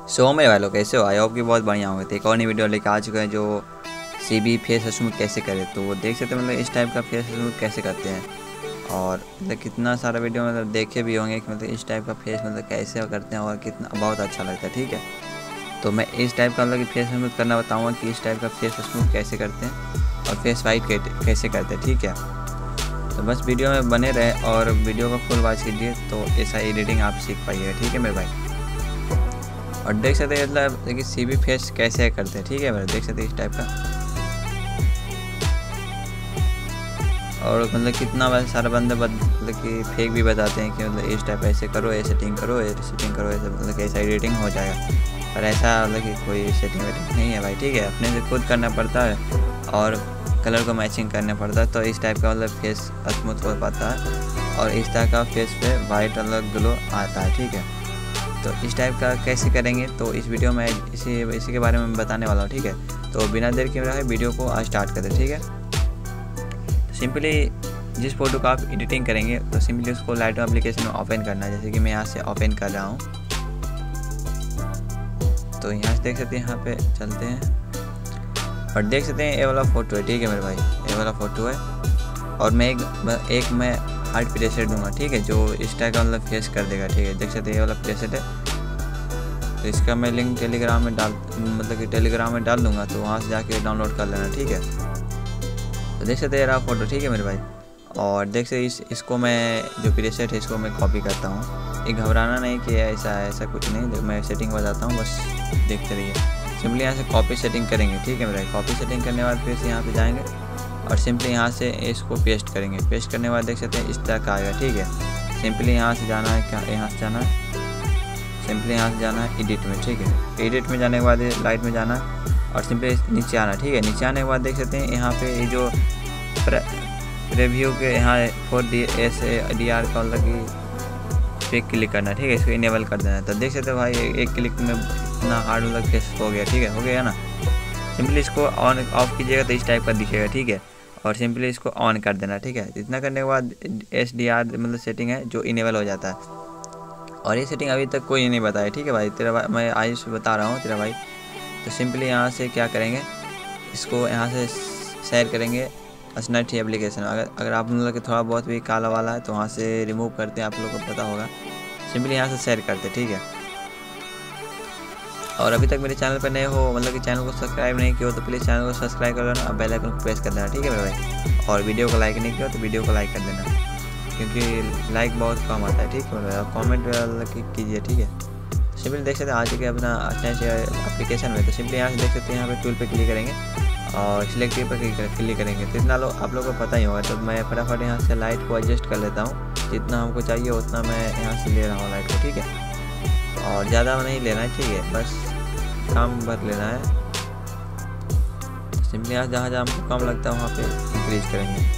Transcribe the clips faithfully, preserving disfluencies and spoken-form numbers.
सो मेरे भाई लोग कैसे हो? आई होप कि बहुत बढ़िया होंगे। तो एक और नई वीडियो लेकर आ चुके हैं जो सी बी फेस स्मूथ कैसे करें। तो वो देख सकते हैं मतलब इस टाइप का फेस स्मूथ कैसे करते हैं। और मतलब कितना सारा वीडियो मतलब देखे भी होंगे कि मतलब इस टाइप का फेस मतलब कैसे करते हैं और कितना बहुत अच्छा लगता है। ठीक है, तो मैं इस टाइप का मतलब कि फेस स्मूथ करना बताऊँगा कि इस टाइप का फेस स्मूथ कैसे करते हैं और फेस वाइट कैसे करते हैं। ठीक है, तो बस वीडियो में बने रहे और वीडियो को फुल वॉच कीजिए तो ऐसा एडिटिंग आप सीख पाइएगा। ठीक है मेरे भाई, और देख सकते हैं मतलब देखिए सी बी फेस कैसे करते हैं। ठीक है मेरे, देख सकते हैं इस टाइप का। और मतलब कितना सारा बंदे मतलब कि फेक भी बताते हैं कि मतलब इस टाइप ऐसे करो, ऐसे सेटिंग करो, ऐसे सेटिंग करो, ऐसे मतलब कैसा एडिटिंग हो जाएगा। पर ऐसा मतलब कि कोई सेटिंग वेटिंग नहीं है भाई। ठीक है, अपने से खुद करना पड़ता है और कलर को मैचिंग करना पड़ता है तो इस टाइप का मतलब फेस स्मूथ हो पाता है और इस टाइप का फेस पे वाइट मतलब ग्लो आता है। ठीक है, तो इस टाइप का कैसे करेंगे तो इस वीडियो में इसी इसी के बारे में बताने वाला हूँ। ठीक है, तो बिना देर के रहे वीडियो को आज स्टार्ट करते हैं। ठीक है, तो सिंपली जिस फोटो का आप एडिटिंग करेंगे तो सिंपली उसको लाइटरूम एप्लीकेशन में ओपन करना है। जैसे कि मैं यहाँ से ओपन कर रहा हूँ, तो यहाँ से देख सकते हैं, यहाँ पे चलते हैं और देख सकते हैं ये वाला फ़ोटो है। ठीक है मेरे भाई, ये वाला फ़ोटो है और मैं एक एक मैं हार्ट प्रेशर दूंगा। ठीक है, जो इस टाइप का मतलब फेस कर देगा। ठीक है, देख सकते हैं ये वाला प्रेशर है, तो इसका मैं लिंक टेलीग्राम में डाल मतलब कि टेलीग्राम में डाल दूंगा, तो वहाँ से जाके डाउनलोड कर लेना। ठीक है, तो देख सकते हैं रहा फोटो। ठीक है मेरे भाई, और देख सकते इस इसको मैं जो प्रेशर है इसको मैं कॉपी करता हूँ। ये घबराना नहीं कि ऐसा है, ऐसा कुछ नहीं। मैं सेटिंग बताता हूँ, बस देखते रहिए। सिंपली यहाँ से कॉपी सेटिंग करेंगे। ठीक है मेरे भाई, कॉपी सेटिंग करने के बाद फिर से यहाँ पे जाएंगे और सिंपली यहाँ से इसको पेस्ट करेंगे। पेस्ट करने के बाद देख सकते हैं इस तरह का आएगा। ठीक है, सिंपली यहाँ से जाना है, क्या यहाँ से जाना है, सिंपली यहाँ से जाना है एडिट में। ठीक है, एडिट में जाने के बाद लाइट में जाना है और सिंपली नीचे आना। ठीक है, नीचे आने के बाद देख सकते हैं यहाँ पे ये जो प्रीव्यू के यहाँ for D S D R का मतलब कि पे क्लिक करना है। ठीक है, इसको इनेबल कर देना है। तो देख सकते हैं भाई एक क्लिक में इतना हार्ड मतलब फेस हो गया। ठीक है, हो गया ना। सिंपली इसको ऑन ऑफ कीजिएगा तो इस टाइप का दिखेगा। ठीक है, और सिंपली इसको ऑन कर देना। ठीक है, इतना करने के बाद एस डी आर मतलब सेटिंग है जो इनेबल हो जाता है और ये सेटिंग अभी तक कोई नहीं बताया। ठीक है भाई, तेरा भाई मैं आज बता रहा हूँ तेरा भाई। तो सिंपली यहाँ से क्या करेंगे, इसको यहाँ से शेयर करेंगे स्नैट एप्लीकेशन। अगर अगर आप मतलब कि थोड़ा बहुत भी काला वाला है तो वहाँ से रिमूव करते हैं, आप लोगों को पता होगा। सिंपली यहाँ से शेयर करते। ठीक है, और अभी तक मेरे चैनल पर नए हो मतलब कि चैनल को सब्सक्राइब नहीं किया हो तो प्लीज़ चैनल को सब्सक्राइब कर लेना और बेल आइकन को प्रेस कर देना। ठीक है मेरे भाई, और वीडियो को लाइक नहीं किया तो वीडियो को लाइक कर देना क्योंकि लाइक बहुत कम आता है। ठीक है मेरे भाई, कॉमेंट कीजिए। ठीक है, सिंपली देख सकते हैं आ चुके अपना एप्लीकेशन में। तो सिंपली यहाँ से देख सकते हैं, यहाँ पे टूल पे क्लिक करेंगे और सिलेक्ट पर क्लिक करेंगे। तो इतना लो आप लोगों को पता ही होगा। तो मैं फटाफट यहाँ से लाइट को एडजस्ट कर लेता हूँ, जितना हमको चाहिए उतना मैं यहाँ से ले रहा हूँ लाइट को। ठीक है, और ज़्यादा नहीं लेना है। ठीक है, बस काम भर लेना है। सिंपली यहाँ जहाँ जहाँ हमको कम लगता है वहाँ पे इंक्रीज करेंगे।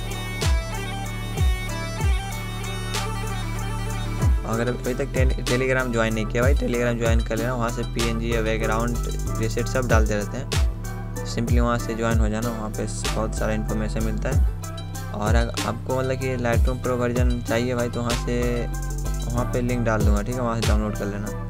अगर अभी तक टे, टेलीग्राम ज्वाइन नहीं किया भाई, टेलीग्राम ज्वाइन कर लेना। वहाँ से पीएनजी या बैकग्राउंड प्रीसेट सब डालते रहते हैं। सिंपली वहाँ से ज्वाइन हो जाना, वहाँ पे बहुत सारा इन्फॉर्मेशन मिलता है। और आपको मतलब कि लाइटरूम प्रो वर्जन चाहिए भाई तो वहाँ से वहाँ पे लिंक डाल दूँगा। ठीक है, वहाँ से डाउनलोड कर लेना।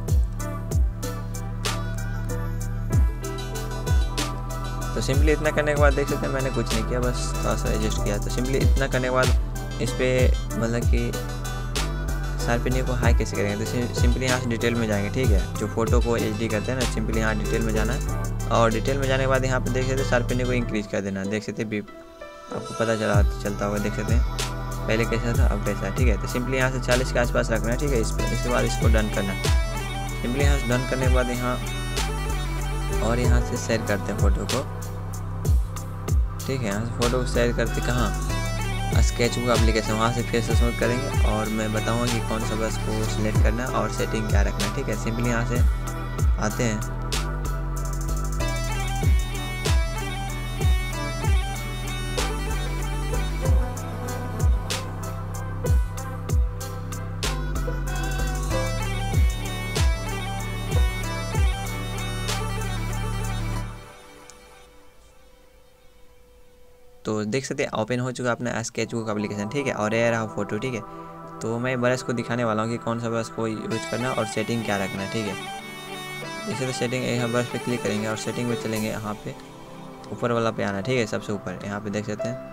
तो सिंपली इतना करने के बाद देख सकते हैं मैंने कुछ नहीं किया, बस थोड़ा सा एडजस्ट किया। तो सिंपली इतना करने के बाद इस पर मतलब कि शार्पनिंग को हाई कैसे करेंगे तो सिंपली यहाँ से डिटेल में जाएंगे। ठीक है, जो फोटो को एच डी करते हैं ना, सिंपली यहाँ डिटेल में जाना है और डिटेल में जाने के बाद यहाँ पे देख सकते हैं शार्पनिंग को इंक्रीज कर देना। देख सकते हैं आपको पता चला चलता होगा। देख सकते हैं पहले कैसा था अब कैसा है। ठीक है, तो सिंपली यहाँ से चालीस के आसपास रखना है। ठीक है, इस पर इसके बाद इसको डन करना है। सिंपली यहाँ से डन करने के बाद यहाँ और यहाँ से शेयर करते हैं फ़ोटो को। ठीक है, यहाँ से फ़ोटो को शेयर करते कहाँ, स्केचबुक एप्लीकेशन, वहाँ से फेस स्मूथ करेंगे और मैं बताऊँगा कि कौन सा बस को सिलेक्ट करना है और सेटिंग क्या रखना है। ठीक है, सिंपली यहाँ से आते हैं तो देख सकते हैं ओपन हो चुका अपना स्केचबुक एप्लीकेशन। ठीक है, और ये रहा फोटो। ठीक है, तो मैं ब्रश को दिखाने वाला हूँ कि कौन सा ब्रश को यूज करना और सेटिंग क्या रखना है। ठीक है, जैसे तो सेटिंग यहाँ ब्रश पे क्लिक करेंगे और सेटिंग पे चलेंगे, यहाँ पे ऊपर वाला पे आना, ठीक है, सबसे ऊपर यहाँ पे देख सकते हैं,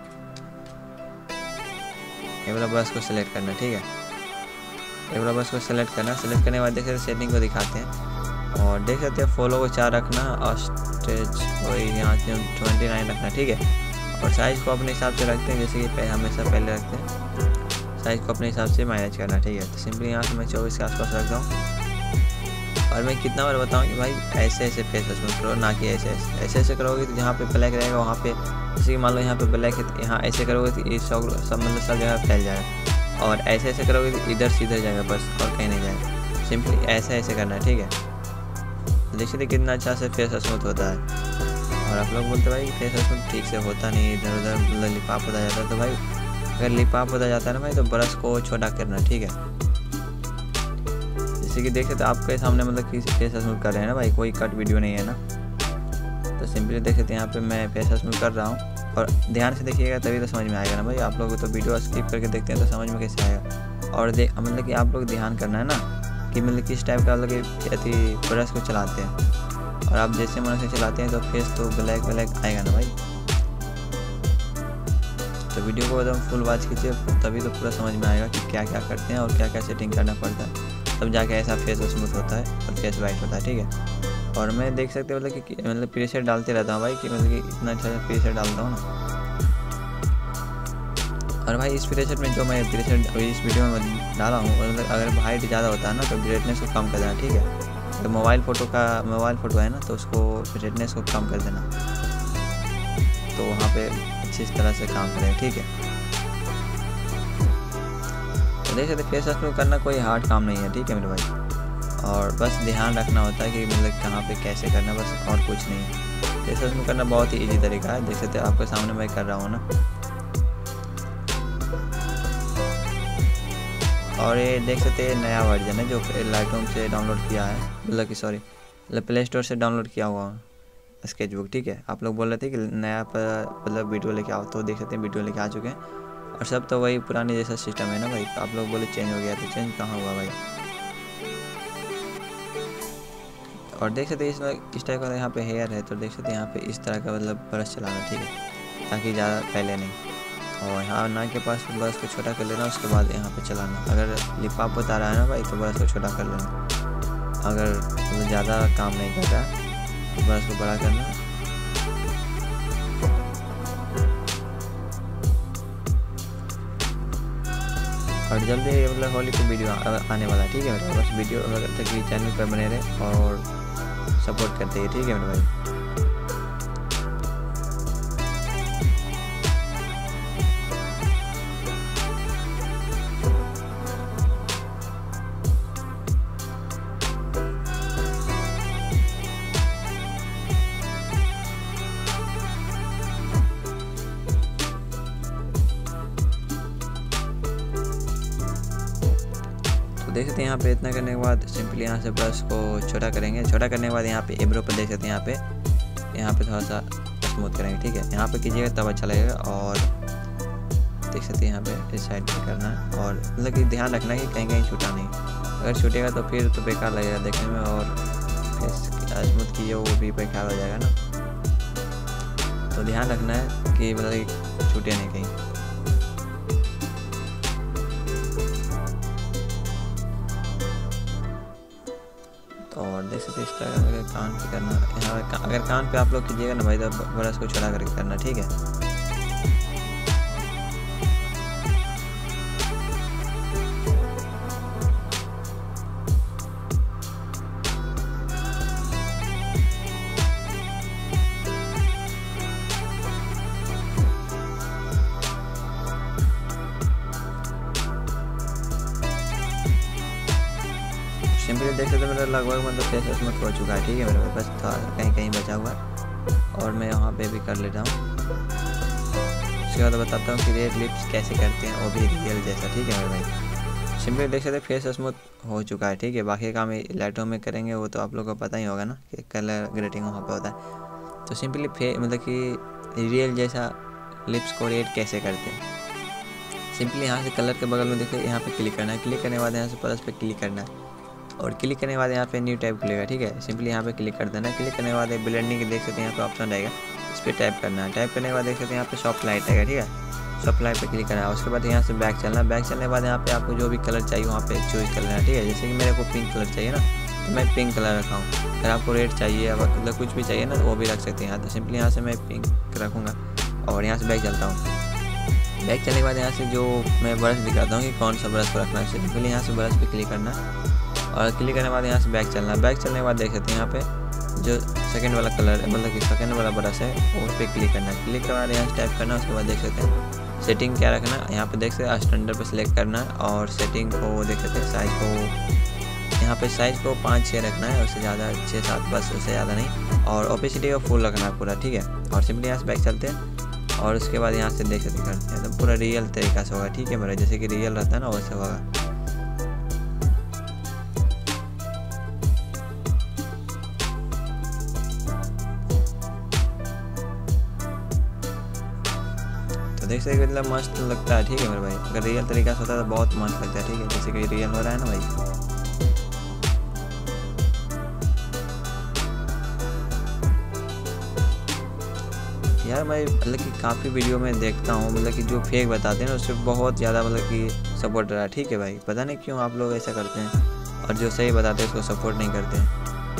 ये वाला ब्रश को सिलेक्ट करना, ठीक है, ये वाला ब्रश को सिलेक्ट करना। सिलेक्ट करने के बाद देख सकते सेटिंग को दिखाते हैं और देख सकते हैं फॉलो को चार रखना और स्टेज को यहाँ से ट्वेंटी नाइन रखना, ठीक है, और साइज़ को अपने हिसाब से रखते हैं, जैसे कि हमेशा पहले रखते हैं, साइज़ को अपने हिसाब से मैनेज करना, ठीक है। तो सिंपली यहाँ से मैं चौबीस के आसपास रखता हूँ और मैं कितना बार बताऊँ कि भाई ऐसे ऐसे फेस स्मूथ करो, ना कि ऐसे ऐसे ऐसे ऐसे करोगे तो जहाँ पे ब्लैक रहेगा वहाँ पे, जैसे कि मान लो यहाँ पे ब्लैक है, यहाँ ऐसे करोगे तो ये सब सब मतलब सब जगह फैल जाएगा, और ऐसे ऐसे करोगे तो इधर सीधे जाएगा बस, और कहीं नहीं जाएगा। सिंपली ऐसे ऐसे करना है, ठीक है। तो देखिए कितना अच्छा से फेस स्मूथ होता है। और आप लोग बोलते भाई फेस स्मूथ ठीक से होता नहीं, इधर उधर मतलब लिपाप होता जाता है, तो भाई अगर लिपाप होता जाता है ना भाई तो ब्रश को छोटा करना, ठीक है। जैसे कि देख सकते आपके सामने मतलब कि फेस स्मूथ कर रहे हैं ना भाई, कोई कट वीडियो नहीं है ना। तो सिंपली देख सकते हैं यहाँ पे मैं फेस स्मूथ कर रहा हूँ, और ध्यान से देखिएगा तभी तो समझ में आएगा ना भाई। आप लोग तो वीडियो स्किप करके देखते हैं तो समझ में कैसे आएगा। और देख मतलब कि आप लोग ध्यान करना है ना कि मतलब किस टाइप का लोग अति ब्रश को चलाते हैं, और आप जैसे मन से चलाते हैं तो फेस तो ब्लैक ब्लैक आएगा ना भाई। तो वीडियो को एकदम फुल वॉच कीजिए, तभी तो पूरा समझ में आएगा कि क्या क्या करते हैं और क्या क्या सेटिंग करना पड़ता है, तब जाके ऐसा फेस स्मूथ होता है और फेस ब्राइट होता है, ठीक है। और मैं देख सकते हो मतलब कि मतलब प्रीसेट डालते रहता हूँ भाई, कि मतलब कि इतना अच्छा सा प्रीसेट डालता हूँ ना। और भाई इस प्रीसेट में जो मैं प्रीसेट इस वीडियो में डाला हूँ, मतलब अगर हाइट ज़्यादा होता है ना तो ब्राइटनेस को कम कर देना, ठीक है। तो मोबाइल फ़ोटो का मोबाइल फ़ोटो है ना तो उसको ब्राइटनेस को कम कर देना, तो वहाँ पे अच्छी तरह से काम करेगा, ठीक है। तो देख सकते फेस स्मूथ करना कोई हार्ड काम नहीं है, ठीक है मेरे भाई। और बस ध्यान रखना होता है कि मतलब कहाँ पे कैसे करना, बस और कुछ नहीं है। फेस स्मूथ करना बहुत ही इजी तरीका है, देख सकते आपके सामने मैं कर रहा हूँ ना। और ये देख सकते हैं नया वर्जन है जो लाइटरूम से डाउनलोड किया है, मतलब कि सॉरी प्ले स्टोर से डाउनलोड किया हुआ स्केचबुक, ठीक है। आप लोग बोल रहे थे कि नया पर मतलब वीडियो लेके आओ, तो देख सकते हैं वीडियो लेके आ चुके हैं, और सब तो वही पुरानी जैसा सिस्टम है ना भाई। तो आप लोग बोले चेंज हो गया, तो चेंज कहाँ हुआ भाई। और देख सकते हैं इसमें इस टाइप का यहाँ पे हेयर है, तो देख सकते हैं यहाँ पे इस तरह का मतलब ब्रश चलाना, ठीक है, ताकि ज़्यादा फैले नहीं। और यहाँ नाक के पास ब्रश को छोटा कर लेना, उसके बाद यहाँ पे चलाना। अगर लिपाप बता रहा है ना भाई तो ब्रश को छोटा कर लेना, अगर मतलब ज़्यादा काम नहीं कर रहा तो ब्रश को बड़ा करना। और जल्दी मतलब होली को वीडियो आने वाला है, ठीक है मेरे। बस वीडियो अगर तक चैनल पर बने रहे और सपोर्ट करते हैं, ठीक है मेरे भाई। देख सकते हैं यहाँ पे इतना करने के बाद सिंपली यहाँ से ब्रश को छोटा करेंगे। छोटा करने के बाद यहाँ पे एब्रो पर देख सकते हैं, यहाँ पे यहाँ पे थोड़ा सा स्मूथ करेंगे, ठीक है। यहाँ पे कीजिएगा तब अच्छा लगेगा। और देख सकते हैं यहाँ पे इस साइड पे करना है, और मतलब कि ध्यान रखना है कि कहीं कहीं छूटा नहीं, अगर छूटेगा तो फिर तो बेकार लगेगा देखने में, और स्मूथ किए वो भी बेकार हो जाएगा ना। तो ध्यान रखना है कि मतलब छूटे नहीं कहीं। और देख सकते इस तरह अगर कान पे करना, यहाँ अगर कान पे आप लोग कीजिएगा ना भाई तो ब्रश को छोटा करके करना, ठीक है। सिंपली देख सकते मेरा लगभग मतलब फेस स्मूथ हो चुका है, ठीक है मेरे पास थोड़ा कहीं कहीं बचा हुआ है, और मैं यहाँ पे भी कर लेता हूँ। उसके बाद बताता हूँ कि रेड लिप्स कैसे करते हैं, वो भी रियल जैसा, ठीक है मेरे भाई। सिंपली देख सकते फेस स्मूथ हो चुका है, ठीक है। बाकी काम लाइटों में करेंगे वो तो आप लोगों को पता ही होगा ना कि कलर ग्रेडिंग वहाँ पे होता है। तो सिंपली फे मतलब कि रियल जैसा लिप्स को रेड कैसे करते हैं, सिंपली यहाँ से कलर के बगल में देखो यहाँ पे क्लिक करना है। क्लिक करने के बाद यहाँ से प्लस पे क्लिक करना है, और क्लिक करने के बाद यहाँ पे न्यू टाइप खुलेगा, ठीक है। सिंपली यहाँ पे क्लिक कर देना। क्लिक करने के बाद ब्लेंडिंग के देख सकते हैं यहाँ पे ऑप्शन रहेगा, इस पर टाइप करना है। टाइप करने के बाद देख सकते हैं यहाँ पे सॉफ्ट लाइट आएगा, ठीक है। सॉफ्ट लाइट पे क्लिक करना है। उसके बाद यहाँ से बैक चलना। बैक चलने के बाद यहाँ पे आपको जो भी कलर चाहिए वहाँ पे चूज कर लेना है, ठीक है। जैसे कि मेरे को पिंक कलर चाहिए ना, तो मैं पिंक कलर रखा हूँ। अगर आपको रेड चाहिए या मतलब कुछ भी चाहिए ना, तो वो भी रख सकते हैं यहाँ। तो सिंपली यहाँ से मैं पिंक रखूँगा और यहाँ से बैक चलता हूँ। बैक चलने के बाद यहाँ से जो मैं ब्रश दिखाता हूँ कि कौन सा ब्रश को रखना है। सिंपली यहाँ से ब्रश पे क्लिक करना और क्लिक करने के बाद यहाँ से बैक चलना। बैक चलने के बाद देख सकते हैं यहाँ पे जो सेकंड वाला कलर है, मतलब कि सेकंड वाला ब्रश है, उस पर क्लिक करना है। क्लिक के बाद यहाँ से टाइप करना। उसके बाद देख सकते हैं सेटिंग क्या रखना है, यहाँ पे देख सकते हैं स्टैंडर्ड पे सिलेक्ट करना है और सेटिंग को देख सकते हैं साइज को, यहाँ पे साइज़ को पाँच छः रखना है, उससे ज़्यादा छः सात बस, उससे ज़्यादा नहीं। और ओपेसिटी को फुल रखना है पूरा, ठीक है। और सिंपली यहाँ से बैक चलते हैं और उसके बाद यहाँ से देख सकते करते हैं तो पूरा रियल तरीका से होगा, ठीक है मेरा, जैसे कि रियल रहता है ना वैसे होगा। तो देख सकते मतलब मस्त लगता है, ठीक है मेरे भाई। अगर रियल तरीका से होता है तो बहुत मस्त लगता है, ठीक है, जैसे कि रियल हो रहा है ना भाई। यार मैं मतलब कि काफ़ी वीडियो में देखता हूँ, मतलब कि जो फेक बताते हैं ना उससे बहुत ज़्यादा मतलब कि सपोर्ट रहा है, ठीक है भाई। पता नहीं क्यों आप लोग ऐसा करते हैं और जो सही बताते हैं उसको सपोर्ट नहीं करते हैं।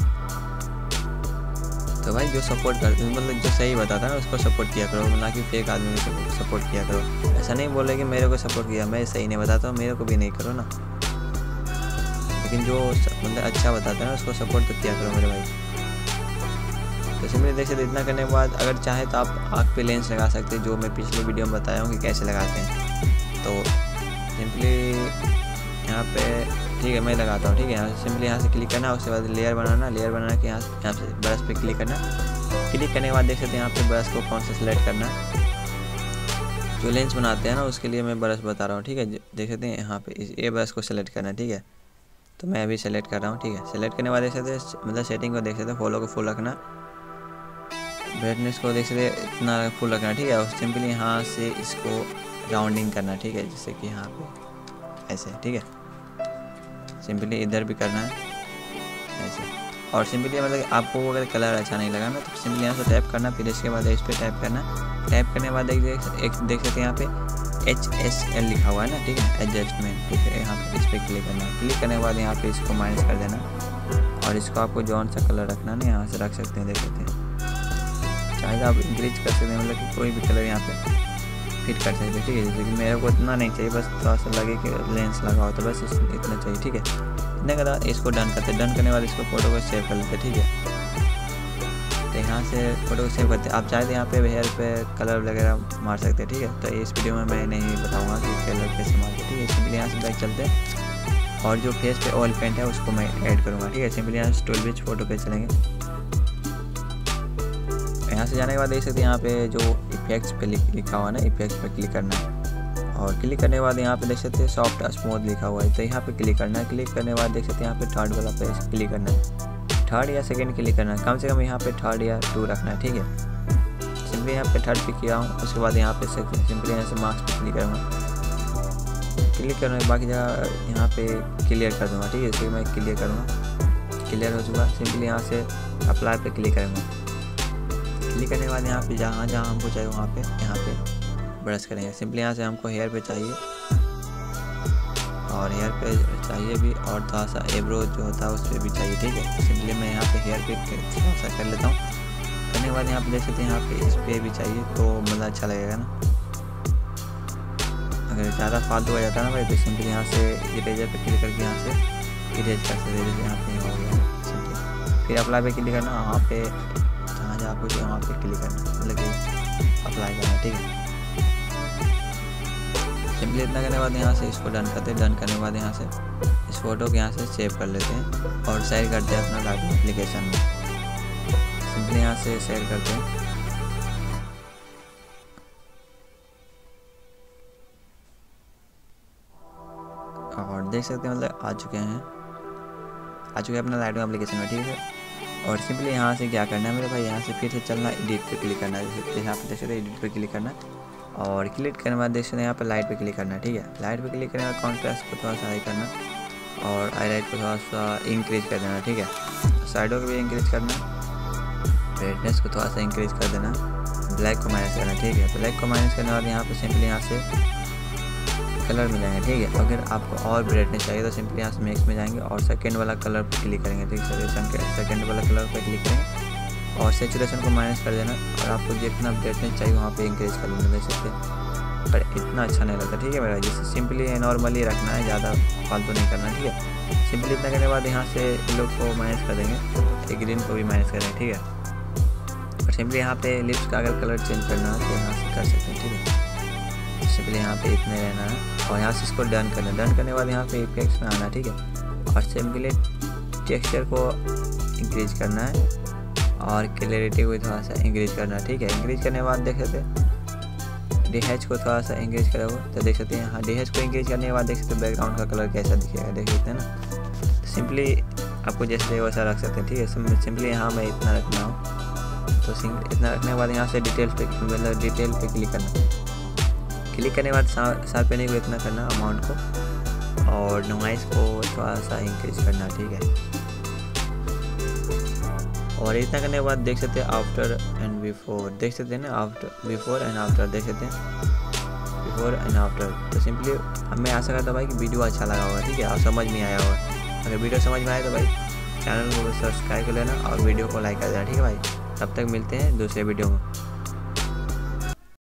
तो भाई जो सपोर्ट करते हैं मतलब जो सही बताता है ना उसको सपोर्ट किया करो, ना कि फेक आदमी को सपोर्ट किया करो। ऐसा नहीं बोले कि मेरे को सपोर्ट किया, मैं सही नहीं बताता हूँ, मेरे को भी नहीं करो ना। लेकिन जो मतलब अच्छा बताता है ना उसको सपोर्ट तो किया करो मेरे भाई। तो सिंपली देख सकते इतना करने के बाद अगर चाहे तो आप आँख पे लेंस लगा सकते हैं, जो मैं पिछले वीडियो में बताया हूँ कि कैसे लगाते हैं। तो सिंपली यहाँ पे ठीक है मैं लगाता हूँ, ठीक है। यहाँ से सिंपली यहाँ से क्लिक करना, उसके बाद लेयर बनाना। लेयर बनाना के यहाँ से यहाँ से ब्रश पे क्लिक करना। क्लिक करने के बाद देख सकते हैं यहाँ पे ब्रश को कौन सा सिलेक्ट करना। जो लेंस बनाते हैं ना उसके लिए मैं ब्रश बता रहा हूँ, ठीक है। देख सकते हैं यहाँ पे ये ब्रश को सिलेक्ट करना, ठीक है। तो मैं अभी सेलेक्ट कर रहा हूँ, ठीक है। सेलेक्ट करने के बाद देख सकते हैं मतलब सेटिंग को देख सकते हैं, फॉलो को फुल रखना, ब्राइटनेस को देख सकते इतना फुल रखना, ठीक है। और सिंपली यहाँ से इसको राउंडिंग करना, ठीक है, जैसे कि यहाँ पे ऐसे, ठीक है। सिंपली इधर भी करना है ऐसे। और सिंपली मतलब आपको अगर कलर अच्छा नहीं लगा ना तो सिंपली यहाँ से टैप करना, फिर इसके बाद इस पर टैप करना। टैप करने के बाद देख एक देख सकते हैं यहाँ पे एच एस एल लिखा हुआ है ना, ठीक है, एडजस्टमेंट, ठीक है। यहाँ पे इस पर क्लिक करना है। क्लिक करने के बाद यहाँ पे इसको माइनस कर देना और इसको आपको जौन सा कलर रखना ना यहाँ से रख सकते हैं, देख सकते हैं। चाहे आप इंक्रीज कर सकते हैं, मतलब कि कोई भी कलर यहाँ पे फिट कर सकते हैं, ठीक है। जैसे कि मेरे को इतना नहीं चाहिए, बस थोड़ा सा लगे कि लेंस लगा हो तो बस इतना चाहिए, ठीक है। इतना करा इसको डन करते हैं। डन करने के बाद इसको फोटो को सेव कर लेते हैं, ठीक है। तो यहाँ से फोटो को सेव करते हैं। आप चाहे तो यहाँ पे हेयर पे कलर वगैरह मार सकते हैं, ठीक है। तो इस वीडियो में मैं नहीं बताऊँगा कि कलर कैसे मारते हैं, ठीक है। सिंपली यहाँ से बैक चलते हैं और जो फेस पे ऑयल पेंट है उसको मैं ऐड करूँगा, ठीक है। सिंपली यहाँ से ट्वेल्व इंच फोटो पे चलेंगे। यहाँ से जाने के बाद देख सकते हैं यहाँ पे जो इफेक्ट्स पे लिखा हुआ है ना, इफेक्ट्स पे क्लिक करना है। और क्लिक करने के बाद यहाँ पे देख सकते हैं सॉफ्ट स्मूथ लिखा हुआ है, तो यहाँ पे क्लिक करना है। क्लिक करने के बाद देख सकते हैं यहाँ पे थर्ड वाला पे क्लिक करना है। थर्ड या सेकंड क्लिक करना है, कम से कम यहाँ पे थर्ड या टू रखना है, ठीक है। सिंपली यहाँ पे थर्ड पे किया हूँ। उसके बाद यहाँ पे सिंपली यहाँ से मार्क्स पे क्लिक करूँगा। क्लिक करने के बाकी जगह यहाँ पे क्लियर कर दूँगा, ठीक है। इसलिए मैं क्लियर करूँगा, क्लियर हो चुका। सिंपली यहाँ से अप्लाई पे क्लिक करूँगा। क्लिक करने के बाद यहाँ पे जहाँ जहाँ हमको चाहिए वहाँ पे यहाँ पे ब्रश करेंगे। सिंपली यहाँ से हमको हेयर पे चाहिए और हेयर पे चाहिए भी और थोड़ा सा एब्रो जो होता है उस पर भी चाहिए, ठीक है। सिंपली मैं यहाँ पे हेयर पे थोड़ा सा कर लेता हूँ। करने के बाद यहाँ पे देख सकते हैं यहाँ पे इस पर भी चाहिए, तो मतलब अच्छा लगेगा ना। अगर ज़्यादा फालतू हो जाता है ना भाई तो सिंपली यहाँ से इरेजर पे क्लिक करके यहाँ से इरेज कर सकते हैं, जैसे यहाँ पे हो गया सिंपली। फिर अप्लाई पे क्लिक करना, वहाँ पे जहाँ जहाँ आपको वहाँ पे क्लिक करना, मतलब कि अप्लाई करना, ठीक है। सिंपली इतना करने के बाद यहाँ से इसको डन करते हैं। डन करने के बाद यहाँ से इस फोटो को यहाँ से सेव कर लेते हैं और शेयर करते हैं अपना लाइटरूम एप्लीकेशन में। सिंपली यहाँ से शेयर करते हैं और देख सकते हैं मतलब आ चुके हैं आ चुके हैं अपना लाइटरूम एप्लीकेशन में, ठीक है। और सिंपली यहाँ से क्या करना है मेरे भाई, यहाँ से फिर से चलना, एडिट पे क्लिक करना है। यहाँ पे देख सकते हैं एडिट पे क्लिक करना और क्लिक करने के बाद देख सकते हैं यहाँ पे लाइट पे क्लिक करना है, ठीक है। लाइट पे क्लिक करने के बाद कॉन्ट्रास्ट को थोड़ा सा हाई करना और हाईलाइट को थोड़ा सा इंक्रीज कर देना, ठीक है। साइडों को भी इंक्रीज करना, ब्राइटनेस को थोड़ा सा इंक्रीज कर देना, ब्लैक को माइनस करना, ठीक है। ब्लैक को माइनस करने के बाद यहाँ पे सिंपली यहाँ से कलर में जाएंगे, ठीक है। अगर आपको और ब्राइटनेस चाहिए तो सिंपली यहाँ से मिक्स में जाएंगे और सेकंड वाला कलर पर क्लिक करेंगे, ठीक है। सेकंड वाला कलर पर क्लिक करेंगे और सेचुरेशन को माइनस कर देना और आपको जितना ब्राइटनेस चाहिए वहाँ पे इंक्रीज कर लेना, देख सकते हैं। पर इतना अच्छा नहीं लगता, ठीक है मेरा। जिससे सिंपली नॉर्मली रखना है, ज़्यादा फालतू नहीं करना, ठीक है। सिंपली इतना करने के बाद यहाँ से येलो को माइनस कर देंगे, ग्रीन को भी माइनस करेंगे, ठीक है। और सिंपली यहाँ पे लिप्स का अगर कलर चेंज करना है तो यहाँ से कर सकते हैं, ठीक है। सिंपली यहाँ पे इतने रहना है और यहाँ से इसको डन करना है। डन करने के बाद यहाँ पे इफेक्ट्स में आना, ठीक है। और सिंपली टेक्सचर को इंक्रीज करना है और क्लैरिटी को थोड़ा सा इंक्रीज करना है, ठीक है। इंक्रीज करने के बाद देख सकते हैं डी एच को थोड़ा सा इंक्रीज करा हुआ तो देख सकते हैं यहाँ डी एच को इंक्रीज करने के बाद देख सकते हैं बैकग्राउंड का कलर कैसा दिखेगा, देख सकते हैं ना। तो सिंपली आपको जैसे वैसा रख सकते हैं, ठीक है। सिंपली यहाँ मैं इतना रखना हूँ तो इतना रखने के बाद यहाँ से डिटेल पे मतलब डिटेल पे क्लिक करना। क्लिक करने के बाद शार्पनिंग को इतना करना अमाउंट को और नॉइस को थोड़ा सा इंक्रीज करना, ठीक है। और इतना करने के बाद देख सकते हैं आफ्टर एंड बिफोर, देख सकते हैं ना, आफ्टर बिफोर एंड आफ्टर देख सकते हैं, बिफोर एंड आफ्टर। तो सिंपली मैं आशा करता हूँ भाई कि वीडियो अच्छा लगा होगा, ठीक है, और समझ में आया होगा। अगर वीडियो समझ में आए तो भाई चैनल को सब्सक्राइब कर लेना और वीडियो को लाइक कर देना, ठीक है भाई। तब तक मिलते हैं दूसरे वीडियो में।